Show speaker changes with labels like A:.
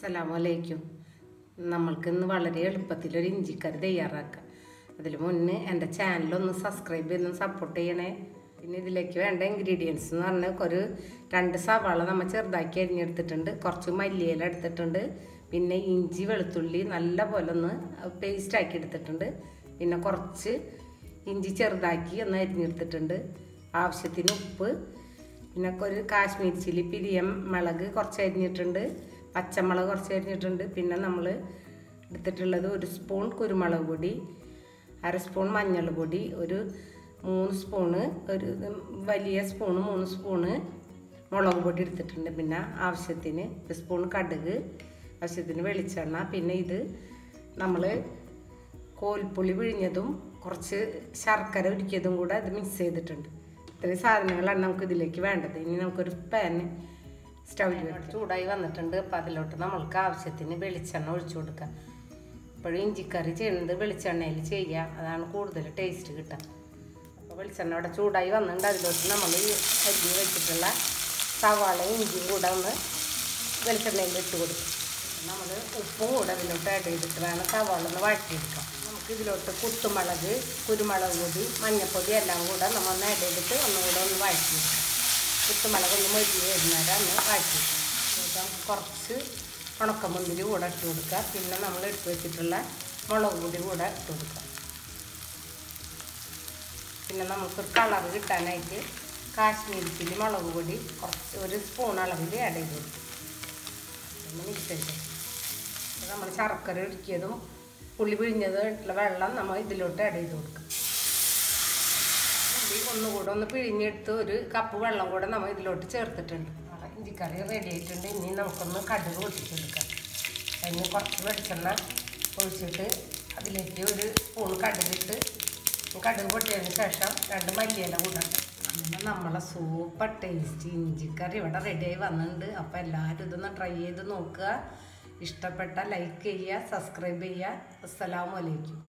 A: അസ്സലാമലൈക്കും. നമ്മൾക്ക് ഇന്ന് വളരെ എളുപ്പത്തിലൊരു ഇഞ്ചിക്കറി തയ്യാറാക്കാം. അതിൽ മുന്നേ എൻ്റെ ചാനലൊന്ന് സബ്സ്ക്രൈബ് ചെയ്തൊന്ന് സപ്പോർട്ട് ചെയ്യണേ. പിന്നെ ഇതിലേക്ക് വേണ്ട ഇൻഗ്രീഡിയൻസ് എന്ന് പറഞ്ഞാൽ ഒരു 2 സവാള നമ്മൾ ചെറുതാക്കി അരിഞ്ഞെടുത്തിട്ടുണ്ട്, കുറച്ച് മല്ലിയില എടുത്തിട്ടുണ്ട്, പിന്നെ ഇഞ്ചി വെളുത്തുള്ളി നല്ല പോലെ ഒന്ന് പേസ്റ്റാക്കി എടുത്തിട്ടുണ്ട്, പിന്നെ കുറച്ച് ഇഞ്ചി ചെറുതാക്കി ഒന്ന് അരിഞ്ഞെടുത്തിട്ടുണ്ട്, ആവശ്യത്തിന് ഉപ്പ്, പിന്നെ ഒരു കാശ്മീരി ചില്ലി പിരിയം മുളക് കുറച്ച് അരിഞ്ഞിട്ടുണ്ട്, പച്ചമുളക് കുറച്ച് അരിഞ്ഞിട്ടുണ്ട്, പിന്നെ നമ്മൾ എടുത്തിട്ടുള്ളത് 1 സ്പൂൺ കുരുമുളക് പൊടി, 1/2 സ്പൂൺ മഞ്ഞൾപ്പൊടി, ഒരു 3 സ്പൂണ്, ഒരു വലിയ സ്പൂണ് 3 സ്പൂണ് മുളക് പൊടി എടുത്തിട്ടുണ്ട്, പിന്നെ ആവശ്യത്തിന് 1 സ്പൂൺ കടുക്, ആവശ്യത്തിന് വെളിച്ചെണ്ണ, പിന്നെ ഇത് നമ്മൾ കോൽപ്പുളി പിഴിഞ്ഞതും കുറച്ച് ശർക്കര ഉരുക്കിയതും കൂടെ ഇത് മിക്സ് ചെയ്തിട്ടുണ്ട്. ഇത്രയും സാധനങ്ങളാണ് നമുക്ക് ഇതിലേക്ക് വേണ്ടത്. ഇനി നമുക്കൊരു പാൻ സ്റ്റൗവിൽ ചൂടായി വന്നിട്ടുണ്ട്. അപ്പോൾ അതിലോട്ട് നമ്മൾക്ക് ആവശ്യത്തിന് വെളിച്ചെണ്ണ ഒഴിച്ചു കൊടുക്കാം. ഇപ്പോഴും ഇഞ്ചിക്കറി ചെയ്യുന്നത് വെളിച്ചെണ്ണയിൽ ചെയ്യുക, അതാണ് കൂടുതൽ ടേസ്റ്റ് കിട്ടുക. അപ്പോൾ വെളിച്ചെണ്ണ അവിടെ ചൂടായി വന്നിട്ടുണ്ട്. അതിലോട്ട് നമ്മൾ ഈ അരിഞ്ഞ് വെച്ചിട്ടുള്ള സവാളയും ഇഞ്ചിയും കൂടെ ഒന്ന് വെളിച്ചെണ്ണയിൽ ഇട്ട് കൊടുക്കും. നമ്മൾ ഉപ്പും കൂടെ അതിലോട്ട് ആഡ് ചെയ്തിട്ട് വേണം സവാള ഒന്ന് വഴറ്റിയെടുക്കാം. നമുക്ക് ഇതിലോട്ട് കുത്തുമുളക്, കുരുമുളക് പൊടി, മഞ്ഞൾപ്പൊടി എല്ലാം കൂടെ നമ്മൾ ഒന്ന് ആഡ് ചെയ്തിട്ട് ഒന്നുകൂടെ ഒന്ന് വഴറ്റിയെടുക്കാം. കുത്തുമുളക് ഒന്ന് മൊരിഞ്ഞ് വരുന്നേരം ഒന്ന് വഴറ്റിയെടുക്കാം. കുറച്ച് ഉണക്കമുന്തിരി കൂടെ ഇട്ട് കൊടുക്കുക. പിന്നെ നമ്മൾ എടുത്ത് വെച്ചിട്ടുള്ള മുളക് പൊടി കൂടെ ഇട്ട് കൊടുക്കുക. പിന്നെ നമുക്ക് കളർ കിട്ടാനായിട്ട് കാശ്മീരി ചില്ലി മുളക് പൊടി കുറച്ച് 1 സ്പൂൺ അളവിൽ ആഡ് ചെയ്ത് കൊടുക്കും. പിന്നെ മിക്സ് ചെയ്ത് നമ്മൾ ശർക്കര ഉരുക്കിയതും പുളി പിഴിഞ്ഞതായിട്ടുള്ള വെള്ളം നമ്മൾ ഇതിലോട്ട് ആഡ് ചെയ്ത് കൊടുക്കും. ഒന്നുകൂടെ ഒന്ന് പിഴിഞ്ഞെടുത്ത് 1 കപ്പ് വെള്ളം കൂടെ നമ്മൾ ഇതിലോട്ട് ചേർത്തിട്ടുണ്ട്. ഇഞ്ചിക്കറി റെഡി ആയിട്ടുണ്ട്. ഇനി നമുക്കൊന്ന് കടുക് പൊട്ടിച്ചെടുക്കാം. അതിന് കുറച്ച് വെളിച്ചെണ്ണ ഒഴിച്ചിട്ട് അതിലേക്ക് 1 സ്പൂൺ കടുകിട്ട് കടുക് പൊട്ടിയതിന് ശേഷം 2 മല്ലിയില കൂടെ. അങ്ങനെ നമ്മളെ സൂപ്പർ ടേസ്റ്റി ഇഞ്ചിക്കറി ഇവിടെ റെഡിയായി വന്നിട്ടുണ്ട്. അപ്പോൾ എല്ലാവരും ഇതൊന്ന് ട്രൈ ചെയ്ത് നോക്കുക. ഇഷ്ടപ്പെട്ട ലൈക്ക് ചെയ്യുക, സബ്സ്ക്രൈബ് ചെയ്യുക. അസ്സലാമു അലൈക്കും.